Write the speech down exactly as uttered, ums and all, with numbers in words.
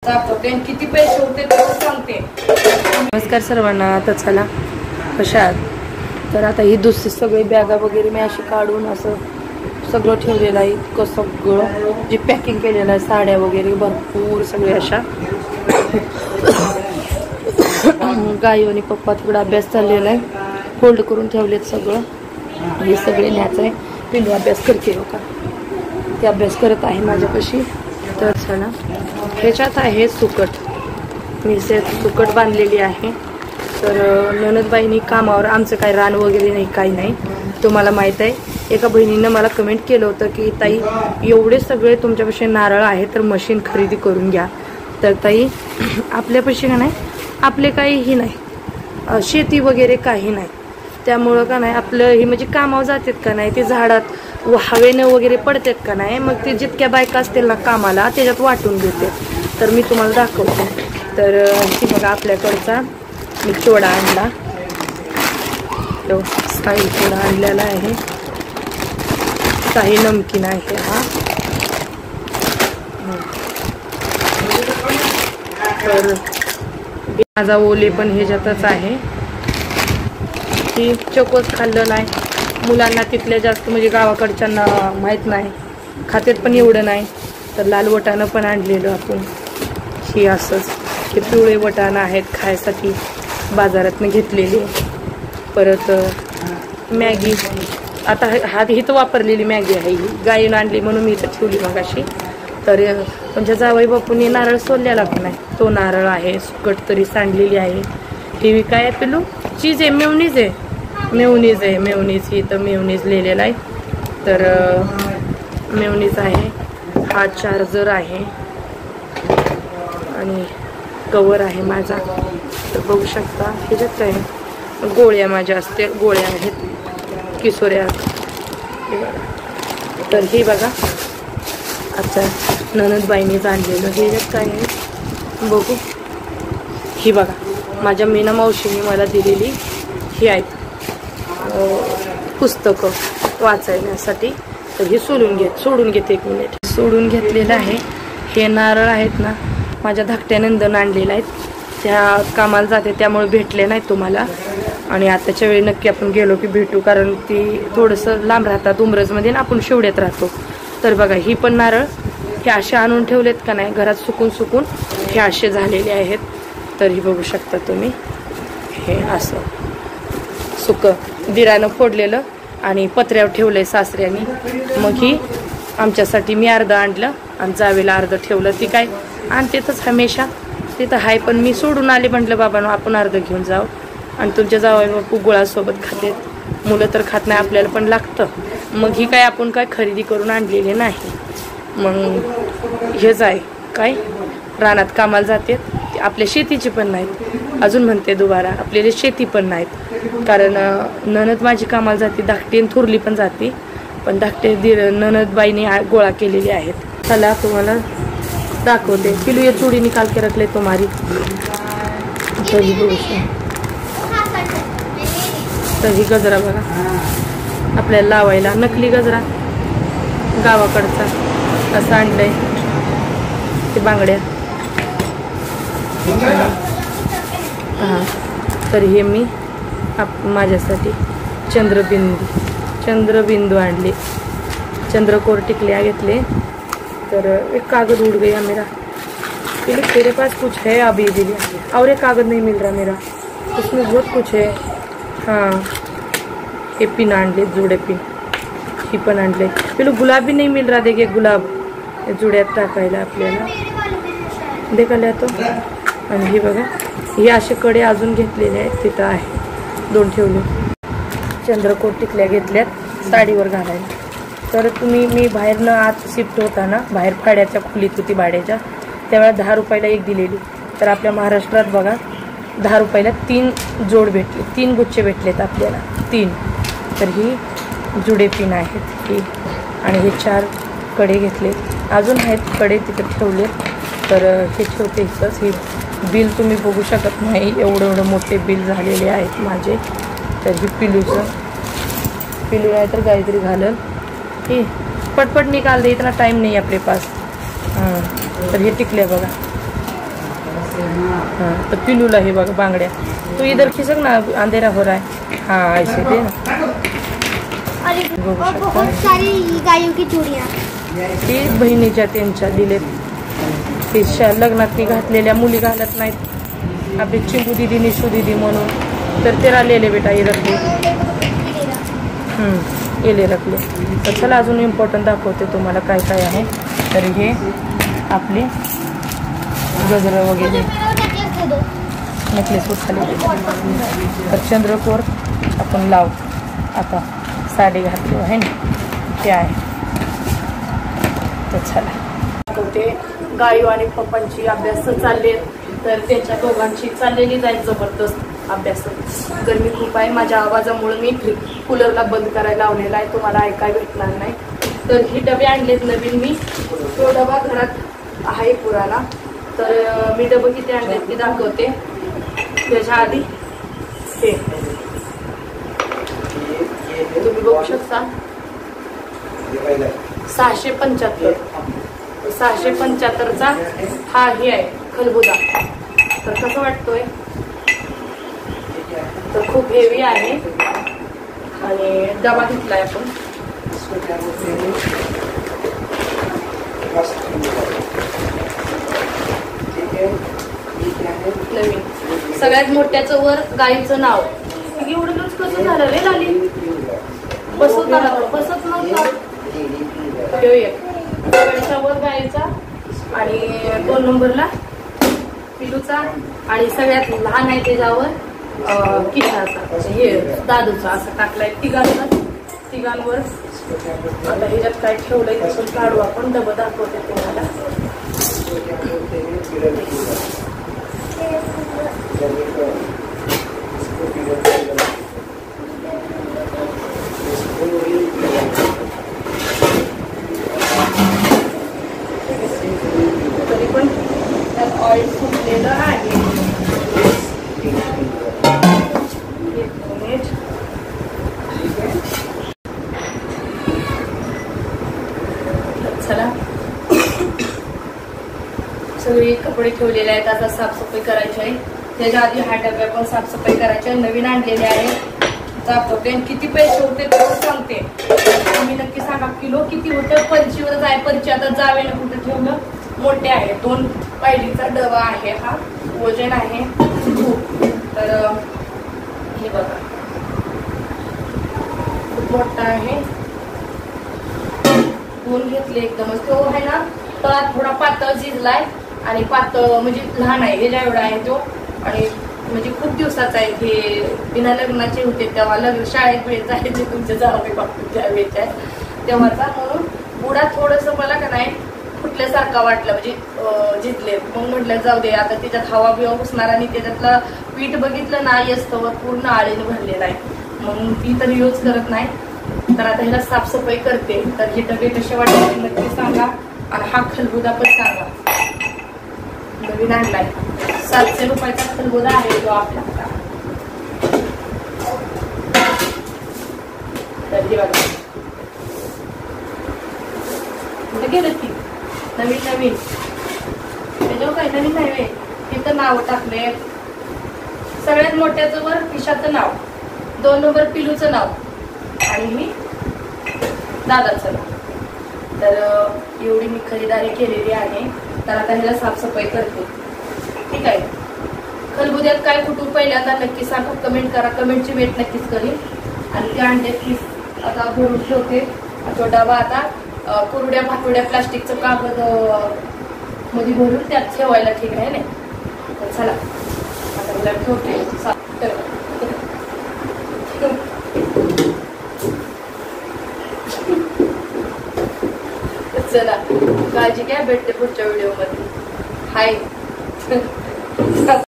दाखवते किती पैसे होते तर सांगते। नमस्कार सर्वांना। आता चला कशा आहात? तर आता ही दुसरी सगळी बॅगा वगैरे मी अशी काढून असं सगळं ठेवलेलं आहे। इतकं सगळं जे पॅकिंग केलेलं आहे, साड्या वगैरे भरपूर सगळे अशा। गाई आणि पप्पा तिकडे अभ्यास चाललेला आहे, होल्ड करून ठेवलेत सगळं। हे सगळे न्यायचं आहे। पिंडू अभ्यास करते हो का, ते अभ्यास करत आहे माझ्यापाशी। तर चला ह्याच्यात आहे सुकट, मी से सुकट बांधलेली आहे। तर ननदबाईंनी कामावर, आमचं काही रान वगैरे नाही, काही नाही, तुम्हाला माहीत आहे। एका बहिणीनं मला कमेंट केलं होतं की ताई एवढे सगळे तुमच्यापाशी नारळ आहे तर मशीन खरेदी करून घ्या। तर ताई आपल्यापाशी का नाही, आपले काहीही नाही, शेती वगैरे काही नाही, त्यामुळं का नाही आपलं हे म्हणजे कामावर जातात का नाही, ते झाडात हवेनं वगैरे पडतात का नाही, मग ते जितक्या बायका असतील ना कामाला त्याच्यात वाटून देते। तर मी तुम्हाला दाखवते। तर ही बघा आपल्याकडचा मी चोडा आणला, तो साई चोडा आणलेला आहे, काही नमकीन आहे हा। तर माझा ओले पण ह्याच्यातच आहे। ही चकोच खाल्लं नाही, मुलांना तिथल्या जास्त म्हणजे गावाकडच्यांना माहीत नाही, खात्यात पण एवढं नाही। तर लाल वटाणं पण आणलेलं आपण, ही असंच हे पिवळे वटाणं आहेत खायसाठी, बाजारातनं घेतलेले। परत मॅगी, आता हा इथं वापरलेली मॅगी आहे, ही गायीनं आणली म्हणून मी इथं ठेवली मगाशी। तर तुमच्या जावई बापूंनी नारळ सोललेला का नाही, तो नारळ आहे। सुकट तरी सांडलेली आहे। ही काय आहे पिलू? चीज आहे, मेवनीज आहे, मेवनीज आहे, मेवनीज ही तर मेवनीज लिहिलेला आहे। तर मेवनीज आहे, हा चार्जर आहे आणि कवर आहे माझा। तर बघू शकता ह्याच्यात काय गोळ्या माझ्या असते, गोळ्या आहेत किशोऱ्या। तर ही बघा अच्छा ननदबाईंनीच आणलेलं, ह्याच्यात काय आहे बघू। ही बघा माझ्या मीना मावशीने मला दिलेली ही आहेत पुस्तकं वाचण्यासाठी। तर हे सोडून घेत सोडून घेते एक मिनिट सोडून घेतलेलं आहे। हे नारळ आहेत ना माझ्या धाकट्या नंदन आणलेलं आहेत, त्या कामाला जाते त्यामुळे भेटले नाही तुम्हाला। आणि आताच्या वेळी नक्की आपण गेलो की भेटू, कारण ती थोडंसं लांब राहतात उमरजमध्ये ना, आपण शेवड्यात राहतो। तर बघा ही पण नारळ हे असे आणून ठेवलेत का नाही, घरात सुकून सुकून हे असे झालेले आहेत। तर ही बघू शकता तुम्ही, हे असं सुकं दिरानं फोडलेलं आणि पत्र्यावर ठेवलंय सासऱ्यानी। मग ही आमच्यासाठी मी अर्ध आणलं आणि जावेला अर्ध ठेवलं। ती काय आणतेच हमेशा, तिथं हाय, पण मी सोडून आले, म्हटलं बाबांनो आपण अर्ध घेऊन जाऊ। आणि तुमच्या जावई बापू गुळासोबत खातेत, मुलं तर खात नाही, आपल्याला पण लागतं। मग ही काय आपण काय खरेदी करून आणलेली नाही, मग हेच आहे काय रानात कामाला जातात, आपल्या शेतीची पण नाहीत। अजून म्हणते दुबारा आपल्याला शेती पण नाहीत, कारण ननद माझी कामाला जाते, धाकटी थोरली पण जाते, पण धाकटे दीर ननदबाईने गोळा केलेली आहेत। चला तुम्हाला दाखवते। पिलू ये चूड़ी निकाल के रख ले तुम्हारी। तर ही बघू तर ही गजरा बघा आपल्याला लावायला, नकली गजरा गावाकडचा असं आणलंय, ते बांगड्या। हां तर हे मी आप माझ्यासाठी चंद्रबिंदू चंद्रबिंदू आणले, चंद्रकोर टिकल्या घेतले। तर एक कागज उड़ गया मेरा, तेरे पास कुछ है अभी भी, और एक कागज नहीं मिल रहा मेरा, उसमें बहुत कुछ है। हाँ हे पिन आणले, जुडे पिन ही पण आणले। पिलू गुलाब भी नहीं मिल रहा, देखिए गुलाब जुड्यात टाकायला आपल्याला, देखायला तो। आणि ही बघा हे असे कडे अजून घेतलेले आहेत, तिथं आहे दोन ठेवले। चंद्रकोर टिकल्या घेतल्यात साडीवर घालायला। तर तुम्ही मी बाहेरनं आत शिफ्ट होताना, बाहेर फाड्याच्या खोलीत होती भाड्याच्या, त्यावेळेला दहा रुपयाला एक दिलेली। तर आपल्या महाराष्ट्रात बघा दहा रुपयाला तीन जोड भेटले, तीन गुच्छे भेटलेत आपल्याला, तीन। तर ही जुडे पिन आहेत ही, आणि हे चार कडे घेतले, अजून आहेत कडे तिथे ठेवले। तर हे ठेवते इथंच। ही बिल तुम्ही बघू शकत नाही, एवढं एवढं मोठे बिल झालेले आहेत माझे। तर ही पिलूचं पिलू आहे तर काहीतरी घालल, ही पटपट निकाल दे, इतना टाइम नहीं अपने पास। हाँ तर हे टिकले बघा, हाँ तो पिलूला हे बघा बांगड्या. तू इधर खिसक ना, अंधेरा हो रहा है. हाँ ऐसे दे ना. और बहुत सारी गायों की चूड़ियाँ ती बहिणीच्या त्यांच्या दिलेत. ते लग्नात ती घातलेल्या मुली घालत नाहीत आपली चिंगू दिदी निशू दिदी म्हणून, तर ते राहिलेले बेटा हे रखले. येले रखले. तर चला अजून इम्पॉर्टंट दाखवते तुम्हाला काय काय आहे. तर हे आपले गजरं वगैरे नेकलेस उठले. तर चंद्रकोर आपण लाव आता साडी घातली आहे ना ते आहे. तर चला दाखवते. गायू आणि पप्पांची अभ्यास चालले, तर त्यांच्या दोघांची चाललेली जाईल जबरदस्त अभ्यास. गरमी खूप आहे, माझ्या आवाजामुळे मी कूलरला बंद करायला लावलेला आहे, तुम्हाला ऐकायला भेटणार नाही. तर ही डबे आणलेत नवीन मी. तो डबा घरात आहे पुराणा. तर मी डबे किती आणलेत ते दाखवते. त्याच्या आधी ते तुम्ही बघू शकता सहाशे पंच्याहत्तर. सहाशे पंच्याहत्तरचा हा हे आहे खलबुदा. तर कसं वाटतोय, तर खूप हेवी आहे. आणि डबा घेतलाय आपण. नवीन सगळ्यात मोठ्याचं वर गाईचं नाव. एवढं कसं झालं रे लाली, बसवत आला बसत नव्हता. सगळ्याच्या वर गाईचा आणि दोन नंबरला पिलूचा आणि सगळ्यात लहान आहे त्याच्यावर किशाचा हे दादूचा असं टाकलाय. तिघांवर तिघांवर आता ह्याच्यात काय ठेवलंय तसं काढू आपण. डबं दाखवते तुम्हाला. तरी पण त्यात ऑइल सुटलेलं आहे. चला सगळे कपडे ठेवलेले आहेत, आता साफसफाई करायची आहे. त्याच्या आधी हा डब्या पण साफसफाई करायची आहे. नवीन आणलेले आहे. दाखवते किती पैसे होते ते सांगते. तुम्ही नक्की सांगा किलो किती होतं. पंचीवरच आहे. पंची आता जावे ना कुठं ठेवलं. मोठे आहे. दोन पायलीचा डबा आहे हा. वजन आहे तर हे बघा खूप मोठा आहे. दोन घेतले एकदमच. तो आहे ना तळात थोडा पातळ शिजलाय आणि पातळ म्हणजे लहान आहे. ह्याच्या एवढा आहे तो. आणि म्हणजे खूप दिवसाचा आहे. हे बिना लग्नाचे होते तेव्हा लग्न शाळेत वेळेचा आहे जे तुमच्या जावे बापू त्या वेळेचा आहे तेव्हाचा. म्हणून बुडा थोडस मला का नाही फुटल्यासारखा वाटलं म्हणजे जिथले. मग म्हटलं जाऊ दे आता त्याच्यात हवा बिवा घुसणार. आणि त्याच्यातलं पीठ बघितलं ना यस्तवर पूर्ण आळीने भरलेला आहे. मग ती तर यूज करत नाही. तर आता ह्याला साफसफाई करते. तर हे डबे कसे वाटले नक्की सांगा. आणि हा खलबुदा पण सांगा. नवीन आणलाय. सातशे रुपयाचा खलबुदा आहे तो आपला. तर हे बघा कुठे गेलं ती नवीन नवीन त्याच्यावर काही नवीन नाही. तिथं नाव टाकले. सगळ्यात मोठ्याचं वर पिशाचं नाव, दोन नंबर पिलूचं नाव आणि मी दादाचं नाव. तर एवढी मी खरेदी केलेली आहे. तर आता ह्याला साफसफाई करते. ठीक आहे. खलबुद्यात काय कुठून पहिल्यांदा नक्की सांगा. कमेंट करा. कमेंटची वेट नक्कीच करेन. आणि त्या अंड्यात पीस आता भरून ठेवते. तो डबा आता कुरड्या भातुड्या प्लास्टिकचं कागद मध्ये भरून त्यात ठेवायला ठीक आहे ना. तर चला आता मला ठेवते. चला काळजी घ्या. भेटते पुढच्या व्हिडिओ मध्ये. हाय